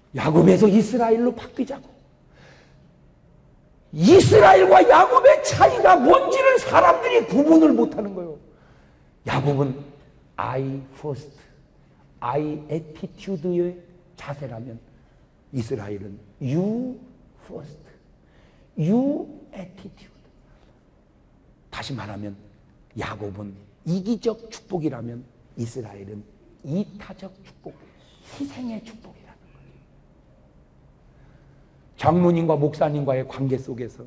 야곱에서 이스라엘로 바뀌자고. 이스라엘과 야곱의 차이가 뭔지를 사람들이 구분을 못하는 거예요. 야곱은 I first, I attitude의 자세라면 이스라엘은 you first, you attitude. 다시 말하면 야곱은 이기적 축복이라면 이스라엘은 이타적 축복, 희생의 축복이라는 거예요. 장로님과 목사님과의 관계 속에서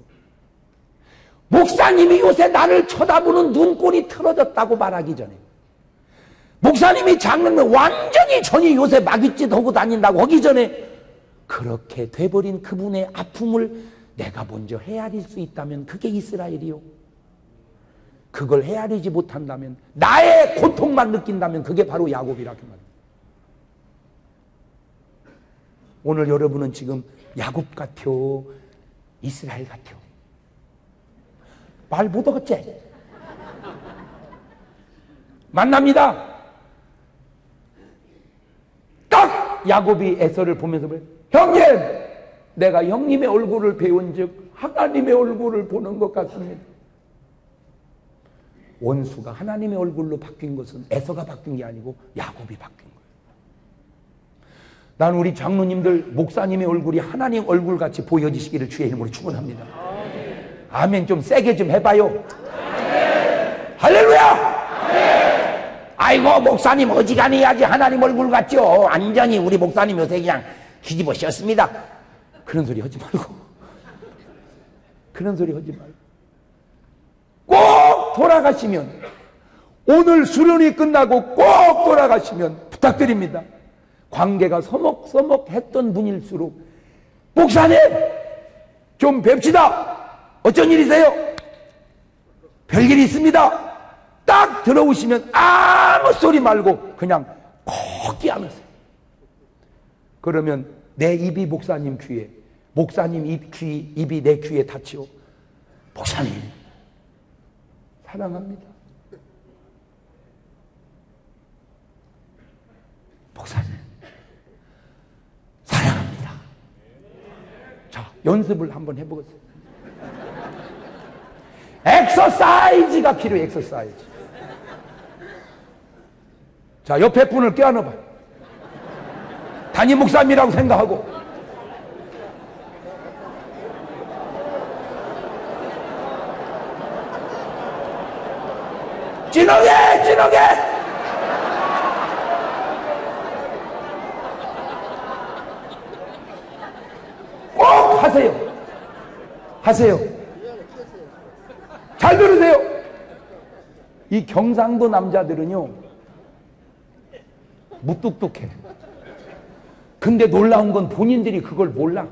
목사님이 요새 나를 쳐다보는 눈꼴이 틀어졌다고 말하기 전에, 목사님이 장로님 완전히 전이 요새 마귀짓 하고 다닌다고 하기 전에, 그렇게 돼버린 그분의 아픔을 내가 먼저 헤아릴 수 있다면 그게 이스라엘이요. 그걸 헤아리지 못한다면, 나의 고통만 느낀다면 그게 바로 야곱이라고 말합니다. 오늘 여러분은 지금 야곱 같아요, 이스라엘 같아요? 말 못 얻었지? 만납니다. 딱 야곱이 에서를 보면서 그래, 형님, 내가 형님의 얼굴을 배운 즉 하나님의 얼굴을 보는 것 같습니다. 원수가 하나님의 얼굴로 바뀐 것은 에서가 바뀐 게 아니고 야곱이 바뀐 거예요. 나는 우리 장로님들, 목사님의 얼굴이 하나님 얼굴같이 보여지시기를 주의 이름으로 축원합니다. 아멘. 좀 세게 좀 해봐요. 아멘. 할렐루야. 아멘. 아이고 목사님 어지간해야지 하나님 얼굴 같죠. 완전히 우리 목사님 요새 그냥 뒤집어 씌웠습니다. 그런 소리 하지 말고, 그런 소리 하지 말고 꼭 돌아가시면, 오늘 수련이 끝나고 꼭 돌아가시면 부탁드립니다. 관계가 서먹서먹했던 분일수록 목사님 좀 뵙시다. 어쩐 일이세요? 별일 있습니다. 딱 들어오시면 아무 소리 말고 그냥 콕 끼안으세요. 그러면 내 입이 목사님 귀에, 목사님 입이 내 귀에 닿지요. 목사님 사랑합니다. 목사님 사랑합니다. 자, 연습을 한번 해보겠습니다. 엑서사이즈가 필요해. 엑서사이즈. 자, 옆에 분을 껴안아봐. 담임 목사님이라고 생각하고, 진하게 진하게 꼭 하세요. 하세요. 잘 들으세요. 이 경상도 남자들은요 무뚝뚝해. 근데 놀라운 건 본인들이 그걸 몰라.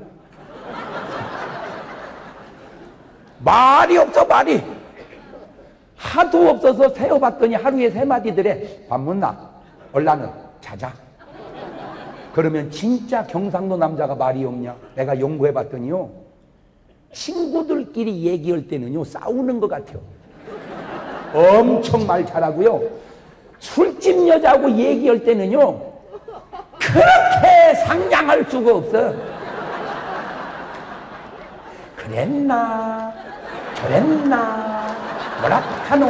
말이 없어. 말이 하도 없어서 세어봤더니 하루에 3마디들에 밥 묻나? 얼라는 자자. 그러면 진짜 경상도 남자가 말이 없냐? 내가 연구해봤더니요, 친구들끼리 얘기할 때는요 싸우는 것 같아요. 엄청 말 잘하고요, 술집 여자하고 얘기할 때는요 그렇게 상냥할 수가 없어. 그랬나 저랬나 뭐라 하노.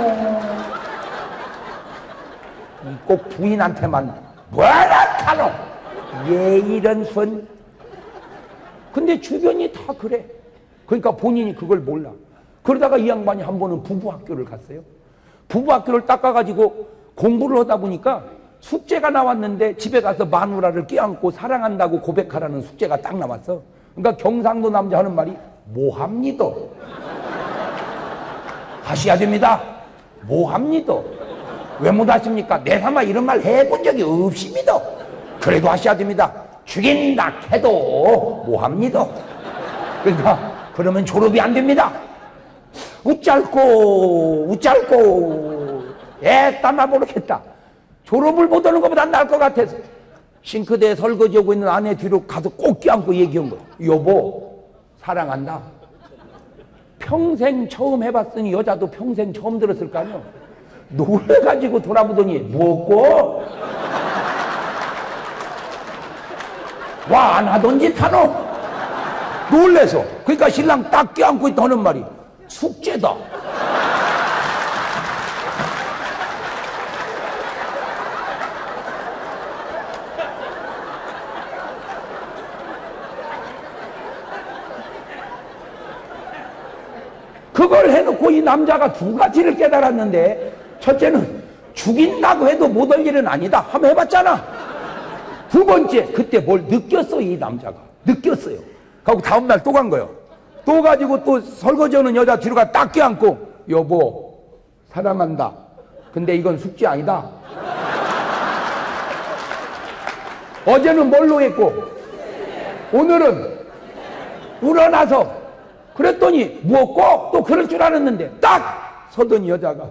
꼭 부인한테만 뭐라 하노. 예, 이런 손. 근데 주변이 다 그래. 그러니까 본인이 그걸 몰라. 그러다가 이 양반이 한 번은 부부학교를 갔어요. 부부학교를 닦아가지고 공부를 하다 보니까 숙제가 나왔는데 집에 가서 마누라를 껴안고 사랑한다고 고백하라는 숙제가 딱 나왔어. 그러니까 경상도 남자 하는 말이 뭐합니다. 하셔야 됩니다. 뭐합니다. 왜 못하십니까? 내삼아 이런 말 해본 적이 없습니다. 그래도 하셔야 됩니다. 죽인다 해도 뭐합니다. 그러니까 그러면 졸업이 안 됩니다. 웃잘고 애따마 모르겠다. 졸업을 못하는 것보다 나을 것 같아서 싱크대에 설거지하고 있는 아내 뒤로 가서 꼭 껴안고 얘기한 거야. 여보 사랑한다. 평생 처음 해봤으니 여자도 평생 처음 들었을 거 아니야. 놀래가지고 돌아보더니 뭐고? 와, 안 하던 짓 하노? 놀래서. 그러니까 신랑 딱 껴안고 있다 하는 말이 숙제다. 그걸 해놓고 이 남자가 두 가지를 깨달았는데, 첫째는 죽인다고 해도 못할 일은 아니다. 한번 해봤잖아. 두 번째, 그때 뭘 느꼈어, 이 남자가. 느꼈어요. 그리고 다음날 또 간 거예요. 또 가지고 또 설거지 하는 여자 뒤로 가 딱 껴안고, 여보, 사랑한다. 근데 이건 숙제 아니다. 어제는 뭘로 했고, 오늘은 우러나서. 그랬더니 무엇고 또 그럴 줄 알았는데 딱 서던 여자가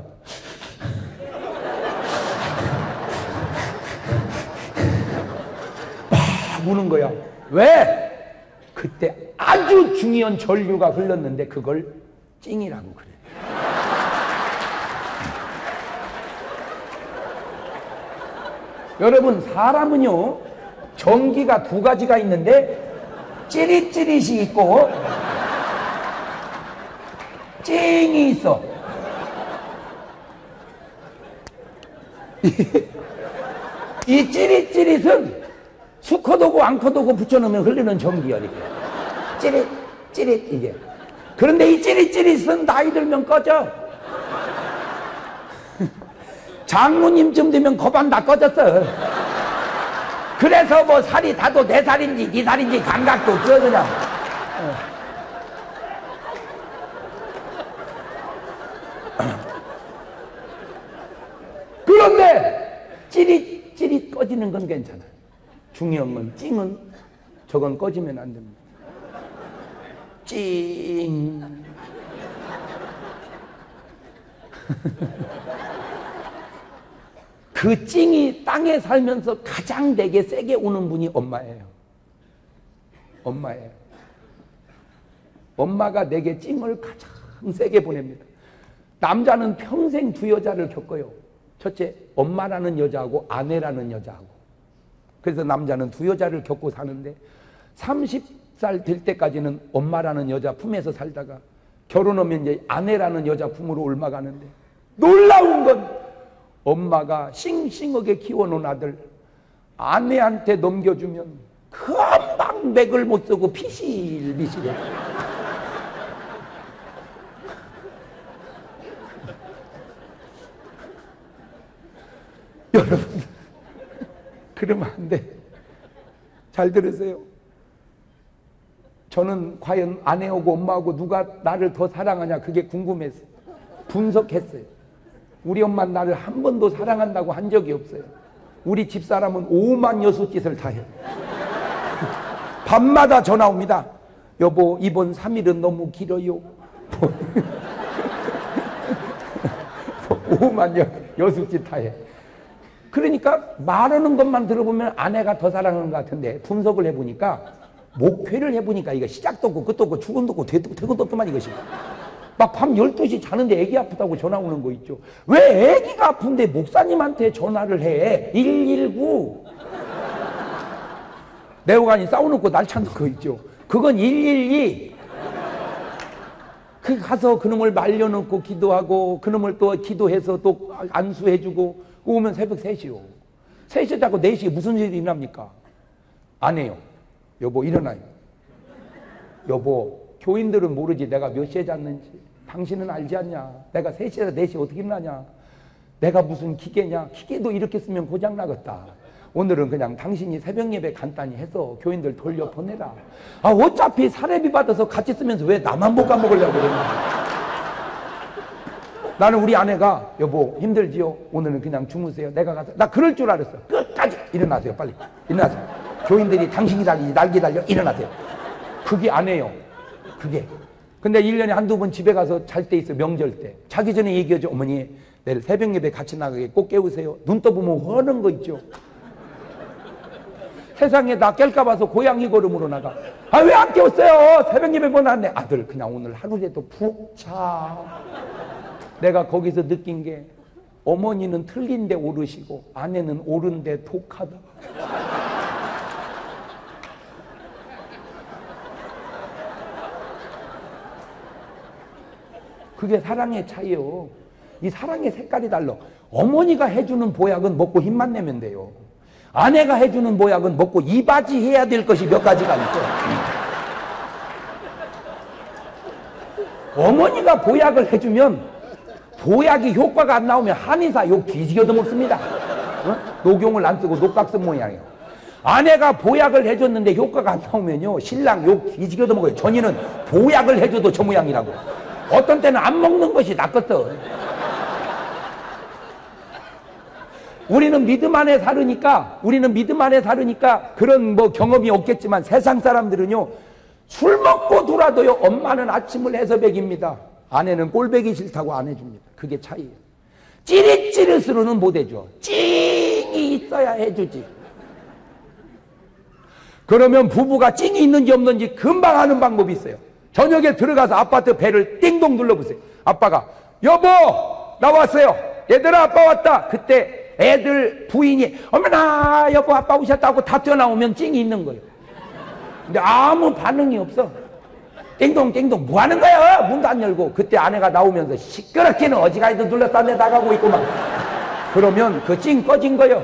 막 우는 거야. 왜? 그때 아주 중요한 전류가 흘렀는데 그걸 찡이라고 그래. 여러분, 사람은요 전기가 두 가지가 있는데 찌릿찌릿이 있고 찡이 있어. 이 찌릿찌릿은 수컷오고 암컷오고 붙여놓으면 흐르는 전기야. 이렇게 찌릿 찌릿 이게. 그런데 이 찌릿찌릿은 나이 들면 꺼져. 장모님쯤 되면 거반 다 꺼졌어. 그래서 뭐 살이 다도 내 살인지 네 살인지 감각도 없어 그냥. 그런데 찌릿찌릿 꺼지는 건 괜찮아요. 중요한 건 찡은 저건 꺼지면 안 됩니다. 찡. 그 찡이 땅에 살면서 가장 내게 세게 오는 분이 엄마예요. 엄마예요. 엄마가 내게 찡을 가장 세게 보냅니다. 남자는 평생 두 여자를 겪어요. 첫째, 엄마라는 여자하고 아내라는 여자하고. 그래서 남자는 두 여자를 겪고 사는데 30살 될 때까지는 엄마라는 여자 품에서 살다가 결혼하면 이제 아내라는 여자 품으로 옮아가는데, 놀라운 건 엄마가 싱싱하게 키워놓은 아들 아내한테 넘겨주면 금방 맥을 못 쓰고 피실피실해. 여러분, 그러면 안 돼. 잘 들으세요. 저는 과연 아내하고 엄마하고 누가 나를 더 사랑하냐 그게 궁금했어요. 분석했어요. 우리 엄마는 나를 한 번도 사랑한다고 한 적이 없어요. 우리 집사람은 5만 여섯짓을 다 해요. 밤마다 전화 옵니다. 여보, 이번 3일은 너무 길어요. 5만 여섯짓 다 해. 그러니까 말하는 것만 들어보면 아내가 더 사랑하는 것 같은데, 분석을 해보니까, 목회를 해보니까 이거 시작도 없고 끝도 없고 죽음도 없고 되고도 없더만 이것이. 막 밤 12시 자는데 애기 아프다고 전화 오는 거 있죠. 왜 애기가 아픈데 목사님한테 전화를 해? 119. 내오간이 싸워놓고 날 찾는 거 있죠. 그건 112. 그 가서 그놈을 말려놓고 기도하고 그놈을 또 기도해서 또 안수해주고 오면 새벽 3시요. 3시에 자고 4시에 무슨 일이 일어납니까? 안 해요. 여보, 일어나요. 여보, 교인들은 모르지 내가 몇 시에 잤는지. 당신은 알지 않냐? 내가 3시에서 4시에 어떻게 일어나냐? 내가 무슨 기계냐? 기계도 이렇게 쓰면 고장나겠다. 오늘은 그냥 당신이 새벽 예배 간단히 해서 교인들 돌려보내라. 아, 어차피 사례비 받아서 같이 쓰면서 왜 나만 못 까먹으려고 그러냐? 나는 우리 아내가 여보 힘들지요? 오늘은 그냥 주무세요. 내가 가서 나 그럴 줄 알았어. 끝까지 일어나세요. 빨리 일어나세요. 교인들이 당신 기다리지 날 기다려. 일어나세요. 그게 아내요. 그게. 근데 1년에 한두 번 집에 가서 잘 때 있어. 명절 때. 자기 전에 얘기하죠. 어머니 내일 새벽 예배 같이 나가게 꼭 깨우세요. 눈 떠보면 화는 거 있죠. 세상에 나 깰까 봐서 고양이 걸음으로 나가. 아, 왜 안 깨웠어요? 새벽 예배 보냈네. 아들 그냥 오늘 하루라도 푹 자. 내가 거기서 느낀 게 어머니는 틀린데 오르시고 아내는 옳은데 독하다. 그게 사랑의 차이요. 이 사랑의 색깔이 달라. 어머니가 해주는 보약은 먹고 힘만 내면 돼요. 아내가 해주는 보약은 먹고 이바지 해야 될 것이 몇 가지가 있어요. 어머니가 보약을 해주면 보약이 효과가 안 나오면 한의사 욕 뒤지겨도 먹습니다. 어? 녹용을 안 쓰고 녹각쓴 모양이에요. 아내가 보약을 해줬는데 효과가 안 나오면요 신랑 욕 뒤지겨도 먹어요. 전이는 보약을 해줘도 저 모양이라고. 어떤 때는 안 먹는 것이 낫겠어. 우리는 믿음 안에 살으니까 그런 뭐 경험이 없겠지만 세상 사람들은요 술 먹고 돌아도요 엄마는 아침을 해서 먹입니다. 아내는 꼴보기 싫다고 안 해줍니다. 그게 차이예요. 찌릿찌릿으로는 못 해줘. 찡이 있어야 해주지. 그러면 부부가 찡이 있는지 없는지 금방 아는 방법이 있어요. 저녁에 들어가서 아파트 벨을 띵동 눌러보세요. 아빠가 여보 나왔어요. 얘들아 아빠 왔다. 그때 애들 부인이 어머나 여보 아빠 오셨다고 다 뛰어나오면 찡이 있는 거예요. 근데 아무 반응이 없어. 띵동 띵동 뭐 하는 거야? 문도 안 열고. 그때 아내가 나오면서 시끄럽게는 어지간히도 눌러싸내 나가고 있구만. 그러면 그 찡 꺼진 거예요.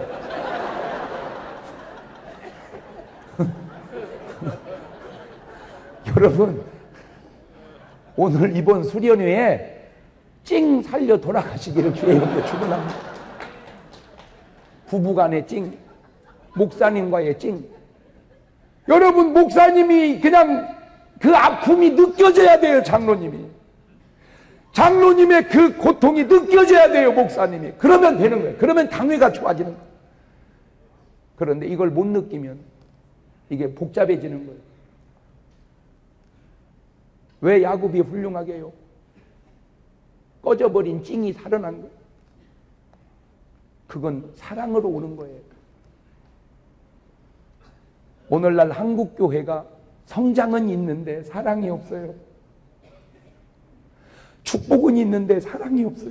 여러분 오늘 이번 수련회에 찡 살려 돌아가시기를 주의 이름으로 축원합니다. 부부간의 찡, 목사님과의 찡. 여러분 목사님이 그냥 그 아픔이 느껴져야 돼요. 장로님의 그 고통이 느껴져야 돼요. 목사님이. 그러면 되는 거예요. 그러면 당회가 좋아지는 거예요. 그런데 이걸 못 느끼면 이게 복잡해지는 거예요. 왜 야곱이 훌륭하게 해요? 꺼져버린 찡이 살아난 거예요. 그건 사랑으로 오는 거예요. 오늘날 한국교회가 성장은 있는데 사랑이 없어요. 축복은 있는데 사랑이 없어요.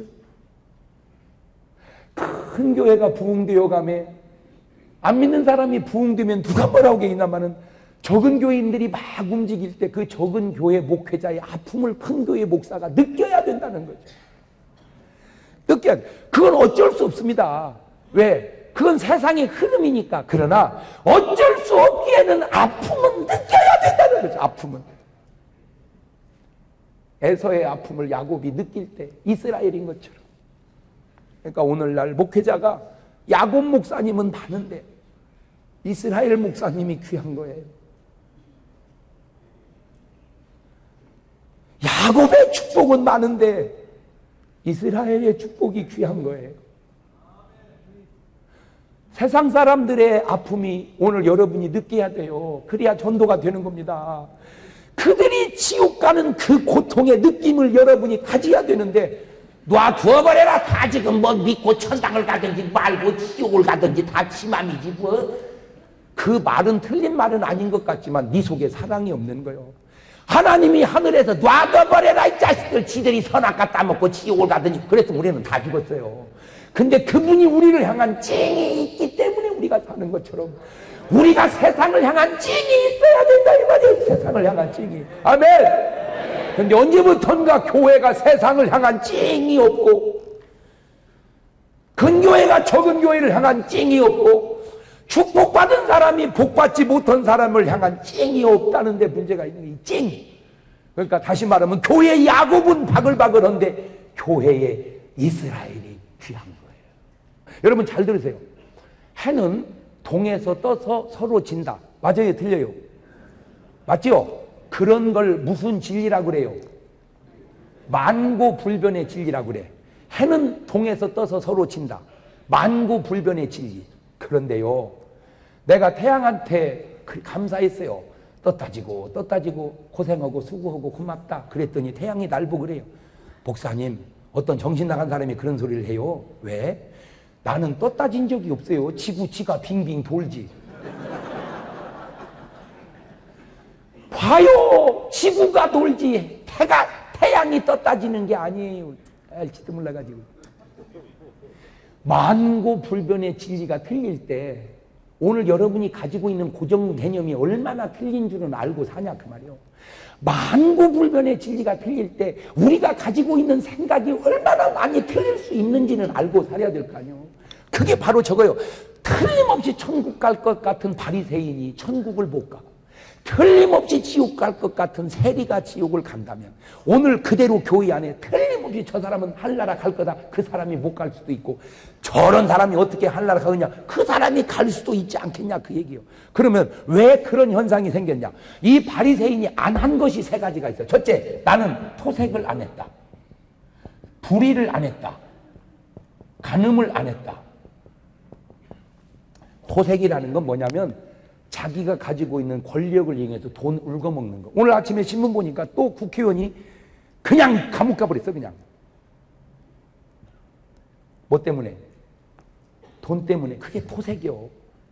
큰 교회가 부흥되어 가매 안 믿는 사람이 부흥되면 누가 뭐라고 하겠나마는 적은 교인들이 막 움직일 때 그 적은 교회 목회자의 아픔을 큰 교회 목사가 느껴야 된다는 거죠. 느껴야 돼. 그건 어쩔 수 없습니다. 왜? 그건 세상의 흐름이니까. 그러나 어쩔 수 없기에는 아픔은 느껴야 된다는 거죠. 아픔은. 에서의 아픔을 야곱이 느낄 때 이스라엘인 것처럼. 그러니까 오늘날 목회자가 야곱 목사님은 많은데 이스라엘 목사님이 귀한 거예요. 야곱의 축복은 많은데 이스라엘의 축복이 귀한 거예요. 세상 사람들의 아픔이 오늘 여러분이 느껴야 돼요. 그래야 전도가 되는 겁니다. 그들이 지옥 가는 그 고통의 느낌을 여러분이 가져야 되는데 놔두어버려라. 다 지금 뭐 믿고 천당을 가든지 말고 지옥을 가든지 다 지맘이지 뭐. 그 말은 틀린 말은 아닌 것 같지만 네 속에 사랑이 없는 거예요. 하나님이 하늘에서 놔둬버려라 이 자식들 지들이 선악과 따먹고 지옥을 가든지 그랬으면 우리는 다 죽었어요. 근데 그분이 우리를 향한 찡이 있기 때문에 우리가 사는 것처럼 우리가 세상을 향한 찡이 있어야 된다 이 말이에요. 세상을 향한 찡이. 아멘. 근데 언제부턴가 교회가 세상을 향한 찡이 없고 큰 교회가 적은 교회를 향한 찡이 없고 축복받은 사람이 복받지 못한 사람을 향한 찡이 없다는 데 문제가 있는 이 찡. 그러니까 다시 말하면 교회의 야곱은 바글바글한데 교회의 이스라엘이 귀한 거예요. 여러분 잘 들으세요. 해는 동에서 떠서 서로 진다. 맞아요? 틀려요? 맞죠? 그런 걸 무슨 진리라고 그래요? 만고불변의 진리라고 그래. 해는 동에서 떠서 서로 진다. 만고불변의 진리. 그런데요, 내가 태양한테 감사했어요. 떴다 지고 고생하고 수고하고 고맙다. 그랬더니 태양이 날 보고 그래요. 목사님, 어떤 정신 나간 사람이 그런 소리를 해요. 왜? 나는 떴다 진 적이 없어요. 지가 빙빙 돌지. 봐요. 지구가 돌지. 태양이 떴다 지는 게 아니에요. 알지도 몰라가지고. 만고불변의 진리가 틀릴 때 오늘 여러분이 가지고 있는 고정 개념이 얼마나 틀린 줄은 알고 사냐 그 말이요. 만고불변의 진리가 틀릴 때 우리가 가지고 있는 생각이 얼마나 많이 틀릴 수 있는지는 알고 살아야 될 거 아니에요. 그게 바로 저거요. 틀림없이 천국 갈 것 같은 바리새인이 천국을 못 가. 틀림없이 지옥 갈 것 같은 세리가 지옥을 간다면 오늘 그대로 교회 안에 틀림없이 저 사람은 한나라 갈 거다. 그 사람이 못 갈 수도 있고 저런 사람이 어떻게 한나라 가느냐. 그 사람이 갈 수도 있지 않겠냐 그 얘기예요. 그러면 왜 그런 현상이 생겼냐. 이 바리새인이 안 한 것이 세 가지가 있어요. 첫째, 나는 토색을 안 했다. 불의를 안 했다. 간음을 안 했다. 토색이라는 건 뭐냐면 자기가 가지고 있는 권력을 이용해서 돈 울거먹는 거. 오늘 아침에 신문 보니까 또 국회의원이 그냥 감옥 가버렸어. 그냥 뭐 때문에? 돈 때문에. 그게 토색이요.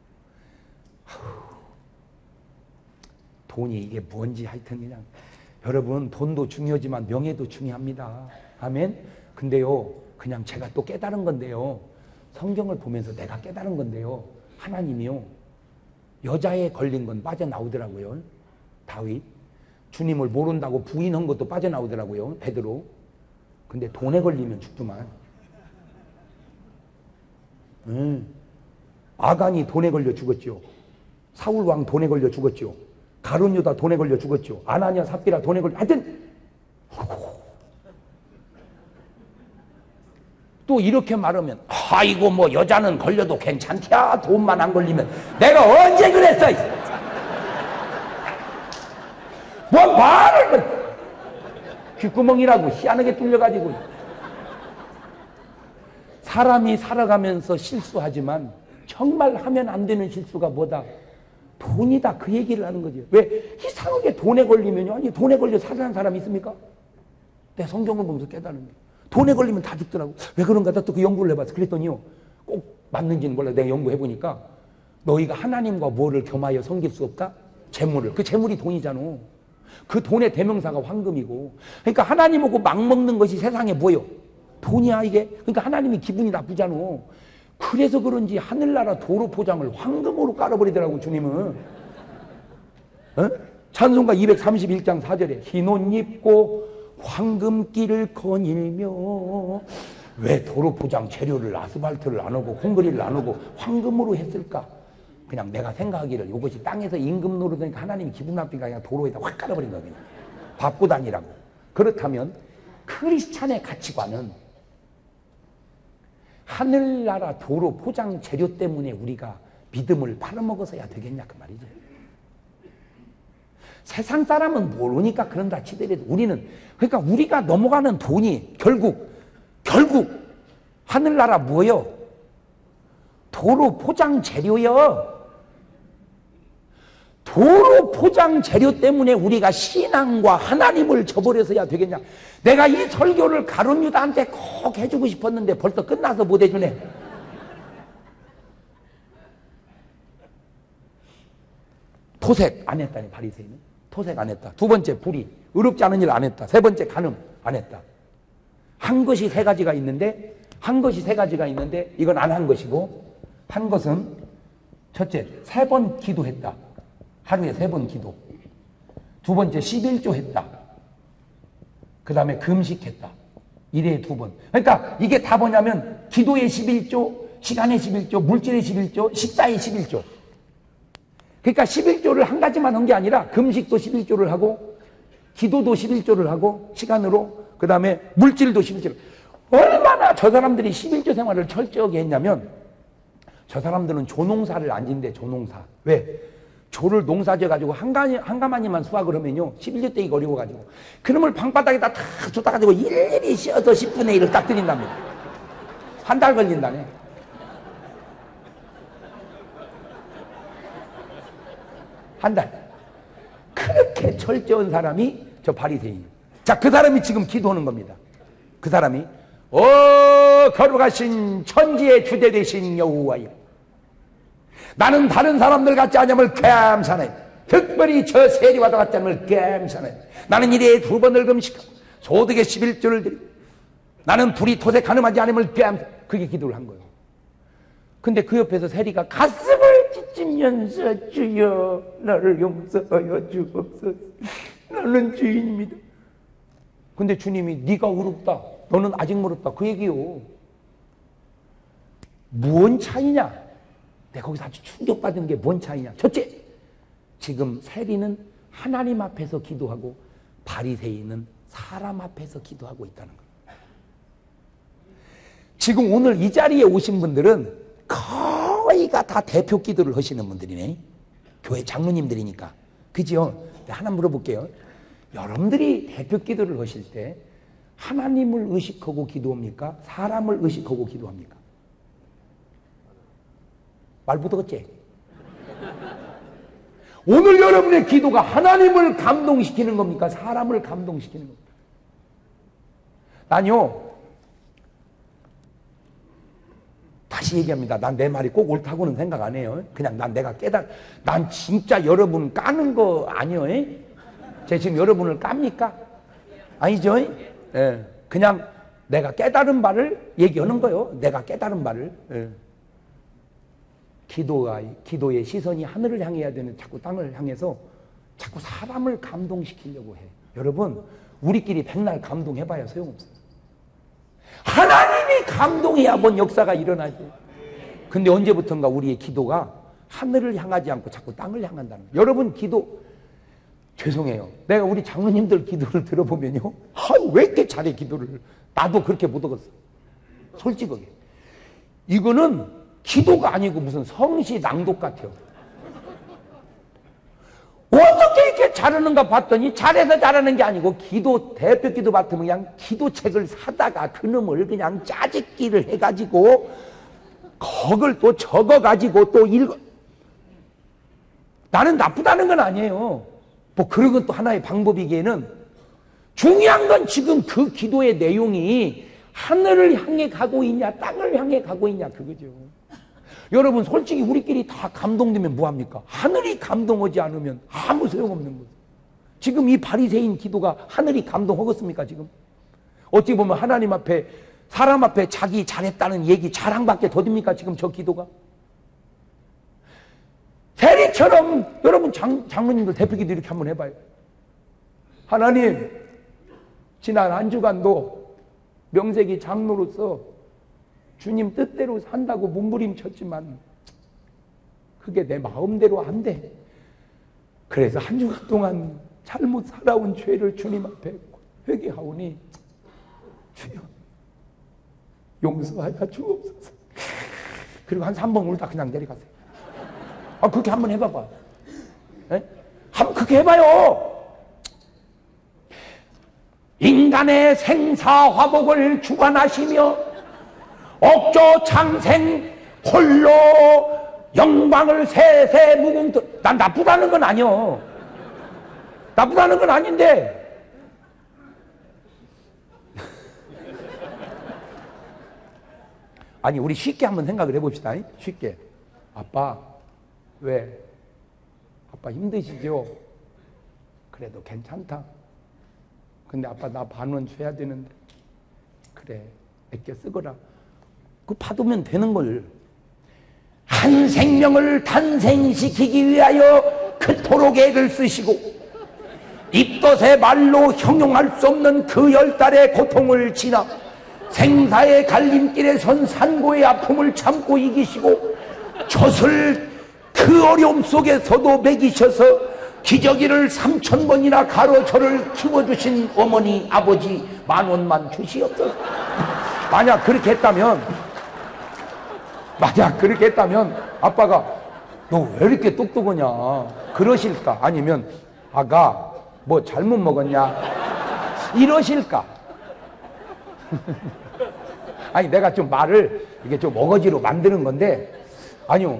돈이 이게 뭔지 하여튼 그냥 여러분 돈도 중요하지만 명예도 중요합니다. 아멘. 근데요 그냥 제가 또 깨달은 건데요, 성경을 보면서 내가 깨달은 건데요, 하나님이요 여자에 걸린 건 빠져나오더라고요. 다윗 주님을 모른다고 부인한 것도 빠져나오더라고요. 베드로. 근데 돈에 걸리면 죽더만. 아간이 돈에 걸려 죽었죠. 사울왕 돈에 걸려 죽었죠. 가룟 유다 돈에 걸려 죽었죠. 아나니아 삽비라 돈에 걸려. 하여튼 또 이렇게 말하면 아이고 뭐 여자는 걸려도 괜찮대야. 돈만 안 걸리면. 내가 언제 그랬어. 뭐 말을 귓구멍이라고 희한하게 뚫려가지고. 사람이 살아가면서 실수하지만 정말 하면 안 되는 실수가 뭐다? 돈이다. 그 얘기를 하는 거죠. 왜? 이상하게 돈에 걸리면요. 아니 돈에 걸려 살아난 사람이 있습니까? 내가 성경을 보면서 깨달은 거예요. 돈에 걸리면 다 죽더라고. 왜 그런가? 나 또 그 연구를 해봤어. 그랬더니요, 꼭 맞는지는 몰라. 내가 연구해보니까 너희가 하나님과 뭐를 겸하여 섬길 수 없다? 재물을. 그 재물이 돈이잖아. 그 돈의 대명사가 황금이고. 그러니까 하나님하고 막먹는 것이 세상에 뭐요? 돈이야 이게. 그러니까 하나님이 기분이 나쁘잖아. 그래서 그런지 하늘나라 도로 포장을 황금으로 깔아버리더라고 주님은. 어? 찬송가 231장 4절에 흰 옷 입고 황금길을 거닐며. 왜 도로 포장 재료를 아스팔트를 안 하고 콘크리트를 안 하고 황금으로 했을까? 그냥 내가 생각하기를 이것이 땅에서 임금 노릇하니까 하나님이 기분 나쁘니까 그냥 도로에다 확 깔아버린 거야. 그냥 밟고 다니라고. 그렇다면 크리스찬의 가치관은 하늘나라 도로 포장 재료 때문에 우리가 믿음을 팔아먹어서야 되겠냐 그 말이죠. 세상 사람은 모르니까 그런다 치더라도 우리는, 그러니까 우리가 넘어가는 돈이 결국 하늘나라 뭐요? 도로 포장 재료요. 도로 포장 재료 때문에 우리가 신앙과 하나님을 저버려서야 되겠냐. 내가 이 설교를 가룟 유다한테 꼭 해주고 싶었는데 벌써 끝나서 못 해주네. 토색 안 했다니 바리새인은. 토색 안 했다. 두 번째 불의, 의롭지 않은 일 안 했다. 세 번째 간음 안 했다. 한 것이 세 가지가 있는데 이건 안 한 것이고, 한 것은 첫째 3번 기도했다. 하루에 3번 기도. 두 번째 11조 했다. 그 다음에 금식했다. 일회에 2번. 그러니까 이게 다 뭐냐면 기도의 11조, 시간의 11조, 물질의 11조, 식사의 11조. 그러니까 11조를 한 가지만 한 게 아니라 금식도 11조를 하고 기도도 11조를 하고 시간으로, 그 다음에 물질도 11조를. 얼마나 저 사람들이 11조 생활을 철저하게 했냐면, 저 사람들은 조농사를 안 짓는데 조농사. 왜? 조를 농사져가지고 한가마니만 수확을 하면요 11조 떼기 어려워가지고 그놈을 방바닥에다 다 쏟아가지고 일일이 씌어서 10분의 1을 딱 드린답니다. 한 달 걸린다네. 한 달. 그렇게 철저한 사람이 저 바리새인. 자, 그 사람이 지금 기도하는 겁니다. 그 사람이 거룩하신 천지의 주대 되신 여호와여, 나는 다른 사람들 같지 않음을 감사하네. 특별히 저 세리와도 같지 않음을 감사하네. 나는 일에 2번을 금식하고 소득의 11조를 드리고 나는 불이 토색 가늠하지 않음을 감사하네. 그게 기도를 한 거예요. 근데 그 옆에서 세리가 가슴을 찢으면서 주여 나를 용서하여 주옵소서. 나는 주인입니다. 근데 주님이 네가 의롭다. 너는 아직 멀었다. 그 얘기요. 무언 차이냐? 내가 거기서 아주 충격받은 게 뭔 차이냐? 첫째, 지금 세리는 하나님 앞에서 기도하고 바리새인은 사람 앞에서 기도하고 있다는 거예요. 지금 오늘 이 자리에 오신 분들은 거의가 다 대표 기도를 하시는 분들이네. 교회 장로님들이니까. 그죠? 하나 물어볼게요. 여러분들이 대표 기도를 하실 때 하나님을 의식하고 기도합니까? 사람을 의식하고 기도합니까? 말 못하겠지? 오늘 여러분의 기도가 하나님을 감동시키는 겁니까? 사람을 감동시키는 겁니까? 난요, 다시 얘기합니다. 난 내 말이 꼭 옳다고는 생각 안 해요. 그냥 난 진짜 여러분 까는 거 아니에요. 제가 지금 여러분을 깝니까? 아니죠? 예. 그냥 내가 깨달은 바를 얘기하는 거예요. 내가 깨달은 바를. 예. 기도의 시선이 하늘을 향해야 되는 자꾸 땅을 향해서 자꾸 사람을 감동시키려고 해. 여러분, 우리끼리 백날 감동해봐야 소용없어요. 하나님이 감동해야 뭔 역사가 일어나지. 근데 언제부턴가 우리의 기도가 하늘을 향하지 않고 자꾸 땅을 향한다는 거예요. 여러분 기도, 죄송해요. 내가 우리 장로님들 기도를 들어보면요. 왜 이렇게 잘해 기도를. 나도 그렇게 못하겠어. 솔직하게. 이거는 기도가 아니고 무슨 성시 낭독 같아요. 어떻게 이렇게 잘하는가 봤더니 잘해서 잘하는 게 아니고 대표 기도 받으면 그냥 기도책을 사다가 그놈을 그냥 짜집기를 해가지고 그걸 또 적어가지고 또 읽어. 나는 나쁘다는 건 아니에요. 뭐 그런 건 또 하나의 방법이기에는 중요한 건 지금 그 기도의 내용이 하늘을 향해 가고 있냐 땅을 향해 가고 있냐 그거죠. 여러분 솔직히 우리끼리 다 감동되면 뭐합니까? 하늘이 감동하지 않으면 아무 소용없는 거죠. 지금 이 바리새인 기도가 하늘이 감동하겠습니까 지금? 어찌 보면 하나님 앞에 사람 앞에 자기 잘했다는 얘기 자랑밖에 더딥니까 지금 저 기도가? 세리처럼 여러분 장로님들 대표기도 이렇게 한번 해봐요. 하나님 지난 한 주간도 명색이 장로로서 주님 뜻대로 산다고 몸부림쳤지만 그게 내 마음대로 안 돼. 그래서 한 주간 동안 잘못 살아온 죄를 주님 앞에 회개하오니 주여 용서하여 주옵소서. 그리고 한 3번 울다 그냥 내려가세요. 그렇게 한번 해봐봐. 한번 그렇게 해봐요. 인간의 생사화복을 주관하시며 억조 창생 홀로 영광을 세세 무궁토. 난 나쁘다는 건 아니요. 나쁘다는 건 아닌데 아니 우리 쉽게 한번 생각을 해봅시다. 쉽게. 아빠 왜? 아빠 힘드시죠? 그래도 괜찮다. 근데 아빠 나 반원 줘야 되는데. 그래 내게 쓰거라. 그 받으면 되는 걸. 한 생명을 탄생시키기 위하여 그토록 애를 쓰시고 입덧의 말로 형용할 수 없는 그 10달의 고통을 지나 생사의 갈림길에 선 산고의 아픔을 참고 이기시고 젖을 그 어려움 속에서도 먹이셔서 기저귀를 3000번이나 가로 저를 키워주신 어머니 아버지 10,000원만 주시옵소서. 만약 그렇게 했다면 아빠가 너 왜 이렇게 똑똑하냐 그러실까? 아니면 아가 뭐 잘못 먹었냐 이러실까? 아니 내가 좀 말을 이게 좀 어거지로 만드는 건데 아니요.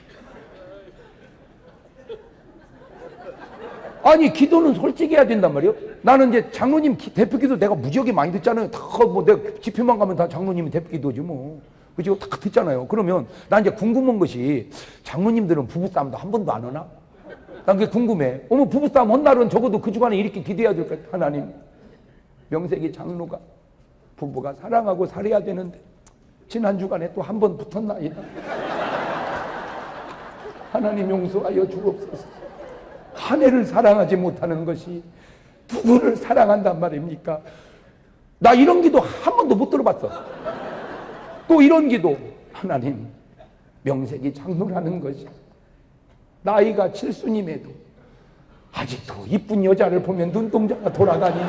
아니 기도는 솔직히 해야 된단 말이에요. 나는 이제 장로님 대표 기도 내가 무지하게 많이 듣잖아요. 다 뭐 내가 집회만 가면 다 장로님이 대표 기도지 뭐. 그죠? 다 듣잖아요. 그러면 난 이제 궁금한 것이 장로님들은 부부싸움도 한 번도 안 하나? 난 그게 궁금해. 부부싸움 한 날은 적어도 그 주간에 이렇게 기도해야 될 것 같아. 하나님 명색이 장로가 부부가 사랑하고 살아야 되는데 지난 주간에 또 한 번 붙었나이다. 하나님 용서하여 주옵소서. 한 해를 사랑하지 못하는 것이 누구를 사랑한단 말입니까? 나 이런 기도 한 번도 못 들어봤어. 또 이런 기도, 하나님 명색이 장로라는 것이 나이가 7순임에도 아직도 이쁜 여자를 보면 눈동자가 돌아가니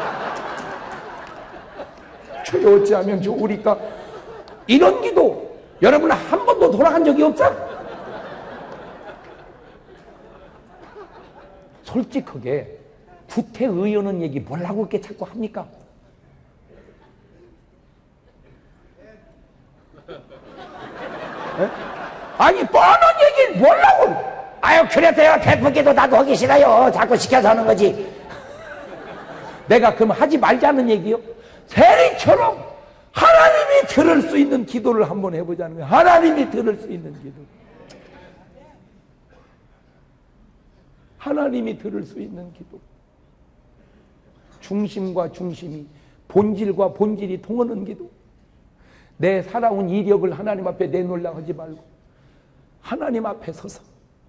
주여 어찌하면 좋으리까? 이런 기도 여러분 한 번도 돌아간 적이 없어? 솔직하게 구태의원은 얘기 뭐라고 이렇게 자꾸 합니까? 에? 아니 뻔한 얘기를 뭐라고? 아유 그래서요 대표기도 나도 하기 싫어요. 자꾸 시켜서 하는 거지. 내가 그럼 하지 말자는 얘기요? 세리처럼 하나님이 들을 수 있는 기도를 한번 해보자는 거예요. 하나님이 들을 수 있는 기도. 하나님이 들을 수 있는 기도. 중심과 중심이, 본질과 본질이 통하는 기도. 내 살아온 이력을 하나님 앞에 내놓으려고 하지 말고 하나님 앞에 서서,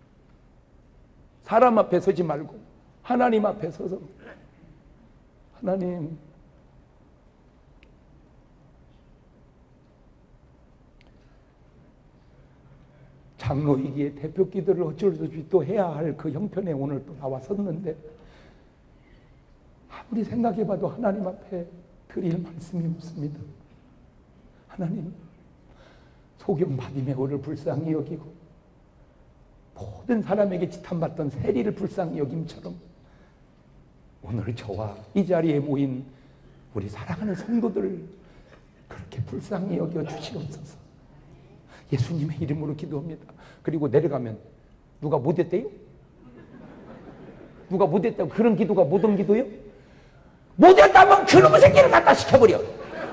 사람 앞에 서지 말고 하나님 앞에 서서, 하나님 장로이기에 대표 기도를 어쩔 수 없이 또 해야 할 그 형편에 오늘 또 나와 섰는데 아무리 생각해봐도 하나님 앞에 드릴 말씀이 없습니다. 하나님 소경 바디메오를 불쌍히 여기고 모든 사람에게 지탄받던 세리를 불쌍히 여김처럼 오늘 저와 이 자리에 모인 우리 사랑하는 성도들을 그렇게 불쌍히 여겨 주시옵소서. 예수님의 이름으로 기도합니다. 그리고 내려가면 누가 못했대요? 누가 못했다고? 그런 기도가 못한 기도요? 못했다면 그놈의 새끼를 갖다 시켜버려.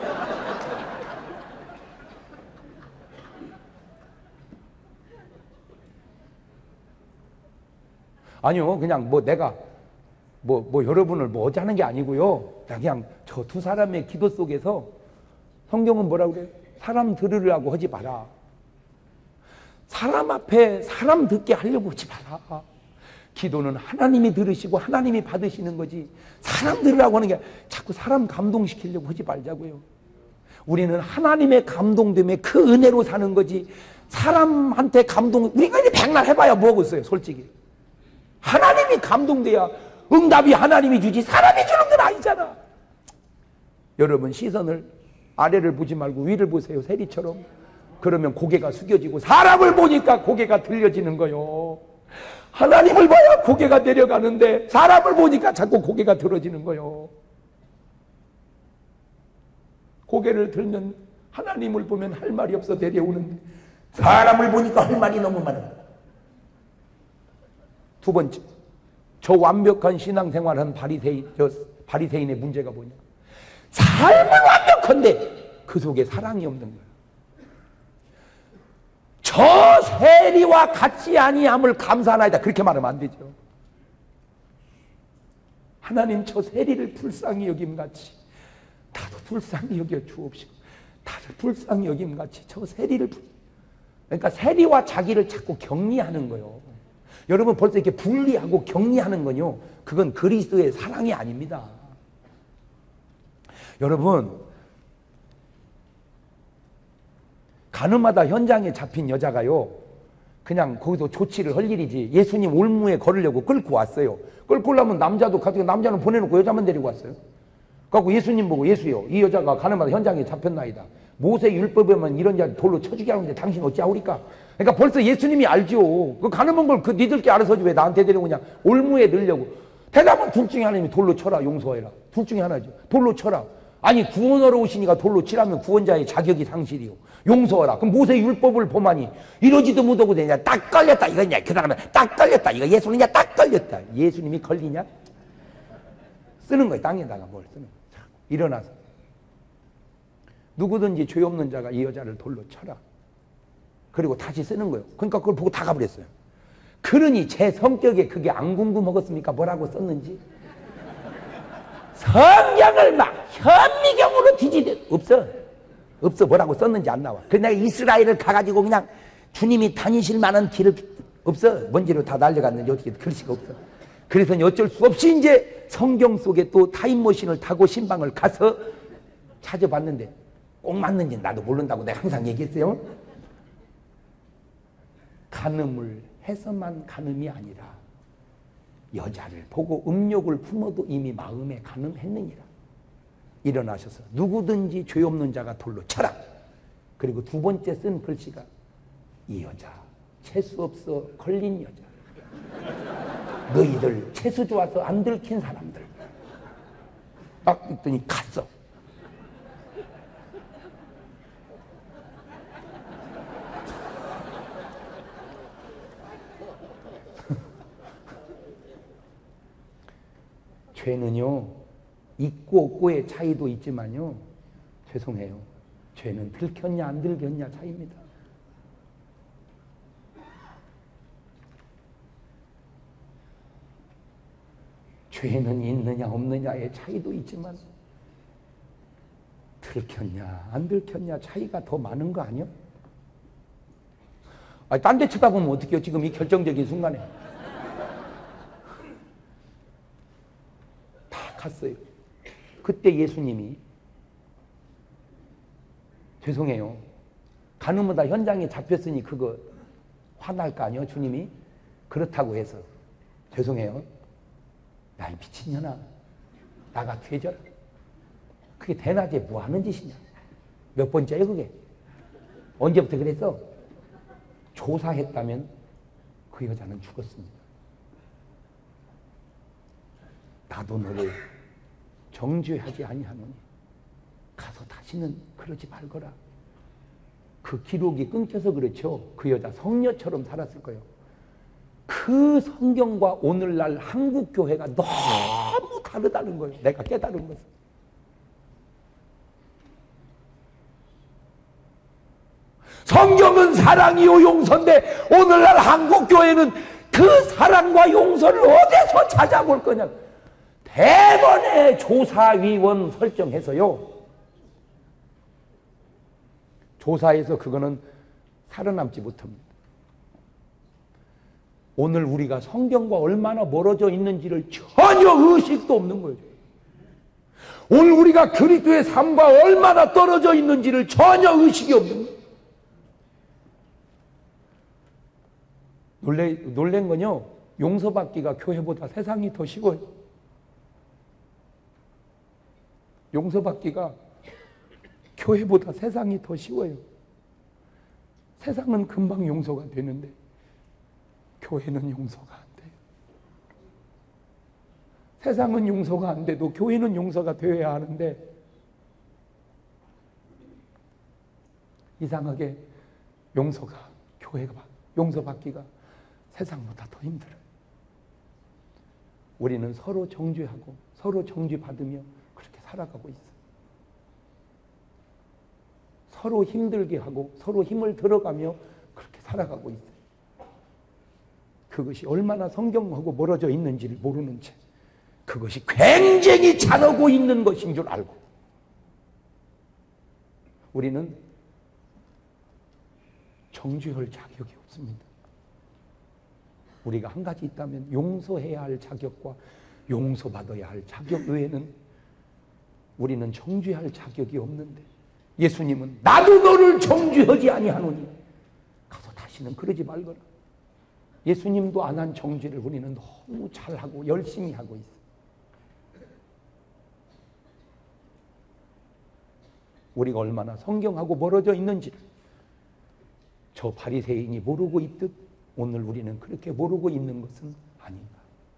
아니요, 그냥 뭐 내가 뭐 여러분을 뭐 어찌하는 게 아니고요. 그냥 저 두 사람의 기도 속에서 성경은 뭐라고 그래요? 사람 들으려고 하지 마라. 사람 앞에 사람 듣게 하려고 하지 마라. 기도는 하나님이 들으시고 하나님이 받으시는 거지 사람 들으라고 하는 게 자꾸 사람 감동시키려고 하지 말자고요. 우리는 하나님의 감동됨에 그 은혜로 사는 거지 사람한테 감동, 우리가 이제 백날 해봐야 뭐하겠어요 솔직히. 하나님이 감동돼야 응답이 하나님이 주지 사람이 주는 건 아니잖아. 여러분 시선을 아래를 보지 말고 위를 보세요. 세리처럼. 그러면 고개가 숙여지고 사람을 보니까 고개가 들려지는 거요. 하나님을 봐야 고개가 내려가는데 사람을 보니까 자꾸 고개가 들어지는 거요. 고개를 들면 하나님을 보면 할 말이 없어 내려오는데 사람을 보니까 할 말이 너무 많아. 두 번째, 저 완벽한 신앙생활한 바리새인의 문제가 뭐냐? 삶은 완벽한데 그 속에 사랑이 없는 거야. 저 세리와 같지 아니함을 감사하나이다 그렇게 말하면 안 되죠. 하나님 저 세리를 불쌍히 여김같이 나도 불쌍히 여겨 주옵시고 다들 불쌍히 여김같이 저 세리를 그러니까 세리와 자기를 자꾸 격리하는 거예요. 여러분 벌써 이렇게 분리하고 격리하는 건요 그건 그리스도의 사랑이 아닙니다. 여러분 가늠하다 현장에 잡힌 여자가요 그냥 거기서 조치를 할 일이지 예수님 올무에 걸으려고 끌고 왔어요. 끌고 오려면 남자도 가지고 남자는 보내놓고 여자만 데리고 왔어요. 그래서 예수님 보고 예수요 이 여자가 가늠하다 현장에 잡혔나이다. 모세 율법에만 이런 자 돌로 쳐주게 하는데 당신 어찌하오리까? 그러니까 벌써 예수님이 알죠. 그 가늠한 걸 그 니들끼리 알아서 하지 왜 나한테 데려오냐. 올무에 넣으려고. 대답은 둘 중에 하나님이 돌로 쳐라 용서해라. 둘 중에 하나죠. 돌로 쳐라. 아니 구원하러 오시니까 돌로 치라면 구원자의 자격이 상실이요. 용서하라. 그럼 모세 율법을 보마니 이러지도 못하고 되냐. 딱 걸렸다 이거냐. 그 다음에 딱 걸렸다 이거 예수님이냐. 딱 걸렸다. 예수님이 걸리냐? 쓰는 거야. 땅에다가 뭘 쓰는 거야. 일어나서 누구든지 죄 없는 자가 이 여자를 돌로 쳐라. 그리고 다시 쓰는 거예요. 그러니까 그걸 보고 다 가버렸어요. 그러니 제 성격에 그게 안 궁금하겠습니까? 뭐라고 썼는지. 성경을 막 현미경으로 뒤지듯 없어 뭐라고 썼는지 안 나와. 그래서 내가 이스라엘을 가가지고 그냥 주님이 다니실 만한 길을 없어. 먼지로 다 날려갔는데 어떻게 글씨가 없어. 그래서 어쩔 수 없이 이제 성경 속에 또 타임머신을 타고 신방을 가서 찾아봤는데 꼭 맞는지 나도 모른다고 내가 항상 얘기했어요. 간음을 해서만 간음이 아니라 여자를 보고 음욕을 품어도 이미 마음에 간음했느니라. 일어나셔서 누구든지 죄 없는 자가 돌로 쳐라. 그리고 두 번째 쓴 글씨가 이 여자 재수 없어 걸린 여자, 너희들 재수 좋아서 안 들킨 사람들. 딱 했더니 갔어. 죄는요, 있고 없고의 차이도 있지만요, 죄송해요. 죄는 들켰냐 안 들켰냐 차이입니다. 죄는 있느냐 없느냐의 차이도 있지만 들켰냐 안 들켰냐 차이가 더 많은 거 아니야? 아니, 딴 데 쳐다보면 어떡해요? 지금 이 결정적인 순간에 다 갔어요. 그때 예수님이 죄송해요. 간음하다 현장에 잡혔으니 그거 화날 거 아니에요? 주님이 그렇다고 해서 죄송해요. 야, 이 미친년아, 나가 퇴절. 그게 대낮에 뭐 하는 짓이냐? 몇 번째예요, 그게? 언제부터 그랬어? 조사했다면 그 여자는 죽었습니다. 나도 너를 정죄하지 아니하노니 가서 다시는 그러지 말거라. 그 기록이 끊겨서 그렇죠. 그 여자 성녀처럼 살았을 거예요. 그 성경과 오늘날 한국 교회가 너무 다르다는 거예요. 내가 깨달은 것은. 성경은 사랑이요 용서인데 오늘날 한국 교회는 그 사랑과 용서를 어디서 찾아볼 거냐. 대번에 조사위원 설정해서요. 조사해서 그거는 살아남지 못합니다. 오늘 우리가 성경과 얼마나 멀어져 있는지를 전혀 의식도 없는 거예요. 오늘 우리가 그리스도의 삶과 얼마나 떨어져 있는지를 전혀 의식이 없는 거예요. 놀란 건요, 용서받기가 교회보다 세상이 더 쉬워요. 용서받기가 교회보다 세상이 더 쉬워요. 세상은 금방 용서가 되는데 교회는 용서가 안 돼요. 세상은 용서가 안 돼도 교회는 용서가 되어야 하는데 이상하게 교회가 용서받기가 세상보다 더 힘들어요. 우리는 서로 정죄하고 서로 정죄받으며 그렇게 살아가고 있어요. 서로 힘들게 하고 서로 힘을 들어가며 그렇게 살아가고 있어요. 그것이 얼마나 성경하고 멀어져 있는지를 모르는 채 그것이 굉장히 잘하고 있는 것인 줄 알고 우리는 정죄할 자격이 없습니다. 우리가 한 가지 있다면 용서해야 할 자격과 용서받아야 할 자격 외에는 우리는 정죄할 자격이 없는데 예수님은 나도 너를 정죄하지 아니하노니 가서 다시는 그러지 말거라. 예수님도 안 한 정죄를 우리는 너무 잘하고 열심히 하고 있어요. 우리가 얼마나 성경하고 멀어져 있는지를 저 바리새인이 모르고 있듯 오늘 우리는 그렇게 모르고 있는 것은 아닌가.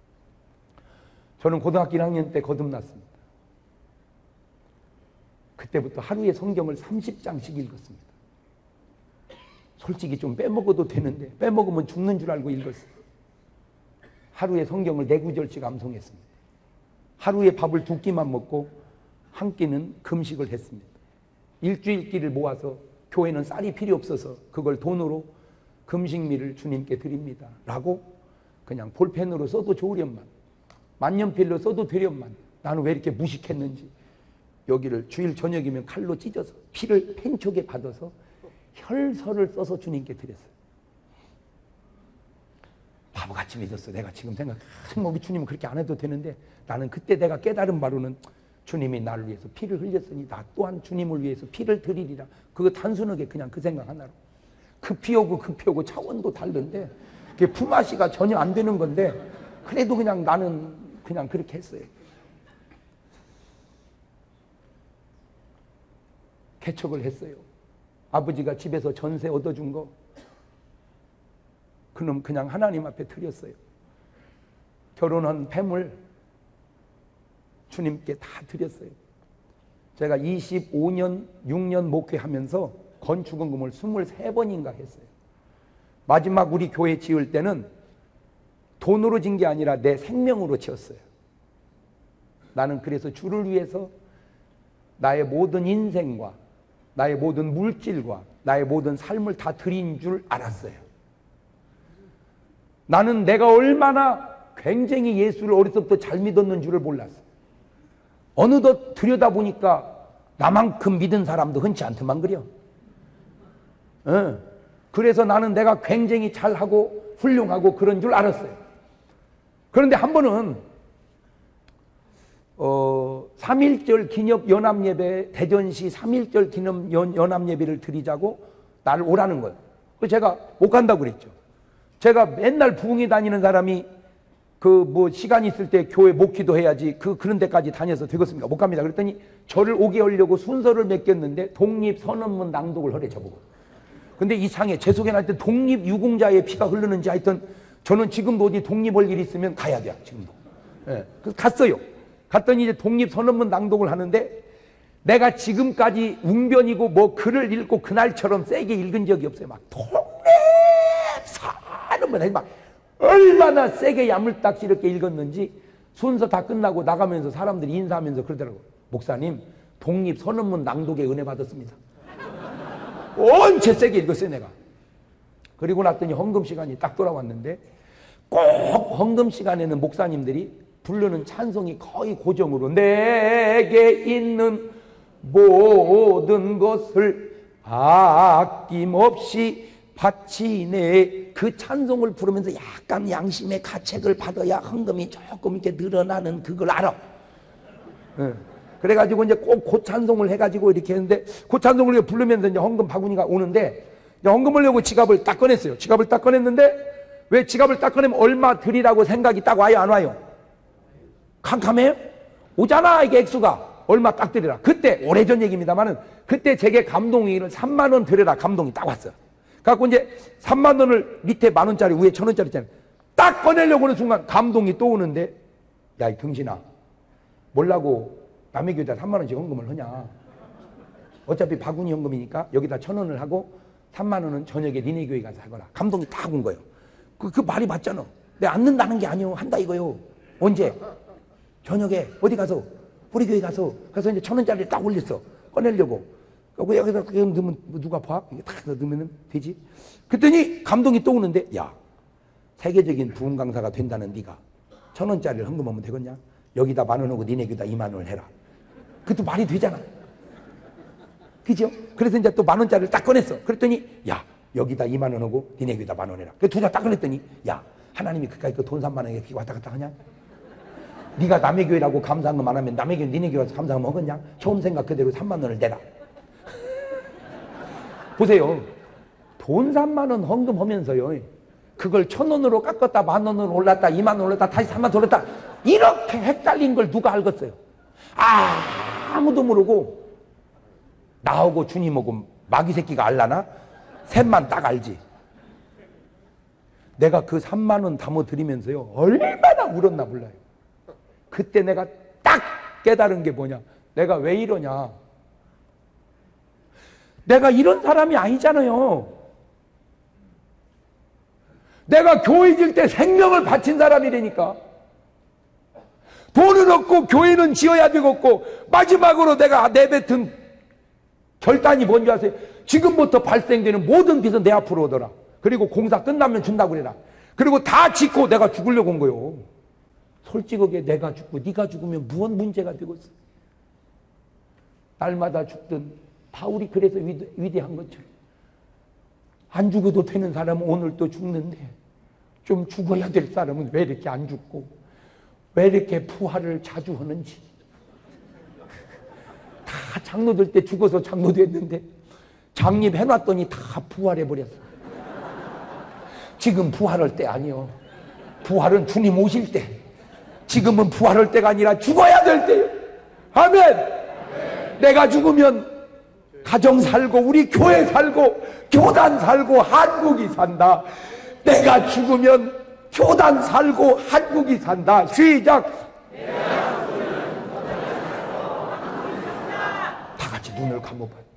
저는 고등학교 1학년 때 거듭났습니다. 그때부터 하루에 성경을 30장씩 읽었습니다. 솔직히 좀 빼먹어도 되는데 빼먹으면 죽는 줄 알고 읽었어요. 하루에 성경을 4구절씩 암송했습니다. 하루에 밥을 2끼만 먹고 한 끼는 금식을 했습니다. 일주일끼를 모아서 교회는 쌀이 필요 없어서 그걸 돈으로 금식미를 주님께 드립니다 라고 그냥 볼펜으로 써도 좋으련만 만년필로 써도 되련만 나는 왜 이렇게 무식했는지 여기를 주일 저녁이면 칼로 찢어서 피를 펜촉에 받아서 혈서를 써서 주님께 드렸어요. 바보같이 믿었어. 내가 지금 생각이 주님은 그렇게 안 해도 되는데 나는 그때 내가 깨달은 바로는 주님이 나를 위해서 피를 흘렸으니 나 또한 주님을 위해서 피를 드리리라. 그거 단순하게 그냥 그 생각 하나로. 급히 오고 차원도 다른데 그게 품앗이가 전혀 안 되는 건데 그래도 그냥 나는 그냥 그렇게 했어요. 개척을 했어요. 아버지가 집에서 전세 얻어준 거 그놈 그냥 하나님 앞에 드렸어요. 결혼한 폐물 주님께 다 드렸어요. 제가 25년, 6년 목회하면서 건축원금을 23번인가 했어요. 마지막 우리 교회 지을 때는 돈으로 진 게 아니라 내 생명으로 지었어요. 나는 그래서 주를 위해서 나의 모든 인생과 나의 모든 물질과 나의 모든 삶을 다 드린 줄 알았어요. 나는 내가 얼마나 굉장히 예수를 어려서부터 잘 믿었는 줄을 몰랐어요. 어느덧 들여다보니까 나만큼 믿은 사람도 흔치 않더만 그려. 그래서 나는 내가 굉장히 잘하고 훌륭하고 그런 줄 알았어요. 그런데 한 번은 3.1절 기념 연합예배, 대전시 3.1절 기념 연합예배를 드리자고 나를 오라는 거예요. 그래서 제가 못 간다고 그랬죠. 제가 맨날 부흥회 다니는 사람이 시간 있을 때 교회 목기도 해야지 그런 데까지 다녀서 되겠습니까? 못 갑니다. 그랬더니 저를 오게 하려고 순서를 맡겼는데 독립선언문 낭독을 하래 저보고. 근데 이상해. 제 소개 날 때 독립유공자의 피가 흐르는지 하여튼 저는 지금도 어디 독립할 일 있으면 가야 돼요. 지금도. 예. 그래서 갔어요. 갔더니 이제 독립선언문 낭독을 하는데 내가 지금까지 웅변이고 글을 읽고 그날처럼 세게 읽은 적이 없어요. 막 독립선언문 막 얼마나 세게 야물딱지럽게 읽었는지 순서 다 끝나고 나가면서 사람들이 인사하면서 그러더라고요. 목사님 독립선언문 낭독에 은혜 받았습니다. 언제 세게 읽었어요 내가. 그리고 났더니 헌금 시간이 딱 돌아왔는데 꼭 헌금 시간에는 목사님들이 부르는 찬송이 거의 고정으로 내게 있는 모든 것을 아낌없이 바치네. 그 찬송을 부르면서 약간 양심의 가책을 받아야 헌금이 조금 이렇게 늘어나는 그걸 알아. 그래가지고 이제 꼭 그 찬송을 해가지고 이렇게 했는데 그 찬송을 부르면서 이제 헌금 바구니가 오는데 이제 헌금을 내고 지갑을 딱 꺼냈어요. 지갑을 딱 꺼냈는데 왜 지갑을 딱 꺼내면 얼마 드리라고 생각이 딱 와요 안 와요? 캄캄해요? 오잖아 이게 액수가. 얼마 딱 드리라. 그때 오래전 얘기입니다만은 그때 제게 감동이를 3만 원 드려라 감동이 딱 왔어. 그래갖고 이제 3만 원을 밑에 만 원짜리 위에 1,000원짜리 있잖아요. 딱 꺼내려고 하는 순간 감동이 또 오는데 야 이 등신아 뭐라고 남의 교회에다 3만 원씩 헌금을 하냐. 어차피 바구니 헌금이니까 여기다 1,000원을 하고 3만 원은 저녁에 니네 교회 가서 하거라. 감동이 딱 온 거예요. 그 말이 맞잖아. 내가 앉는다는 게 아니요. 한다 이거요. 언제? 저녁에 어디 가서? 우리 교회 가서. 그래서 이제 1,000원짜리를 딱 올렸어. 꺼내려고. 여기다 그게 넣으면 누가 봐? 이게 딱 넣으면 되지. 그랬더니 감동이 또 오는데 야 세계적인 부흥 강사가 된다는 네가 1,000원짜리를 헌금하면 되겠냐? 여기다 10,000원 하고 니네 교회다 20,000원을 해라. 그것도 말이 되잖아. 그죠? 그래서 이제 또 10,000원짜리를 딱 꺼냈어. 그랬더니 야 여기다 20,000원 하고 니네 교회다 10,000원 해라. 그 두 자 딱 꺼냈더니 야 하나님이 그까이 그 돈 3만 원에 이렇게 왔다 갔다 하냐? 네가 남의 교회라고 감사한금 안 하면 남의 교회 니네 교회 와서 감사한금 먹었냐? 처음 생각 그대로 3만 원을 내라. 보세요. 돈 3만 원 헌금하면서요. 그걸 1,000원으로 깎았다 10,000원으로 올랐다 20,000원 올랐다 다시 3만 원 올랐다 이렇게 헷갈린 걸 누가 알겠어요? 아무도 모르고 나하고 주님하고 마귀 새끼가 알라나? 셋만 딱 알지. 내가 그 3만 원 담아드리면서요 얼마나 울었나 몰라요. 그때 내가 딱 깨달은 게 뭐냐. 내가 왜 이러냐. 내가 이런 사람이 아니잖아요. 내가 교회 질 때 생명을 바친 사람이라니까. 돈은 없고 교회는 지어야 되겠고 마지막으로 내가 내뱉은 결단이 뭔지 아세요? 지금부터 발생되는 모든 빚은 내 앞으로 오더라. 그리고 공사 끝나면 준다고 그래라. 그리고 다 짓고 내가 죽으려고 온 거예요. 솔직하게 내가 죽고 네가 죽으면 무슨 문제가 되겠어. 날마다 죽던 바울이 그래서 위대한 것처럼 안 죽어도 되는 사람은 오늘 또 죽는데 좀 죽어야 될 사람은 왜 이렇게 안 죽고 왜 이렇게 부활을 자주 하는지. 다 장로들 때 죽어서 장로됐는데 장립해놨더니 다 부활해버렸어. 지금 부활할 때 아니요. 부활은 주님 오실 때. 지금은 부활할 때가 아니라 죽어야 될 때요. 아멘. 내가 죽으면 가정 살고 우리 교회 살고 교단 살고 한국이 산다. 내가 죽으면 교단 살고 한국이 산다. 시작. 다 같이 눈을 감아봐요.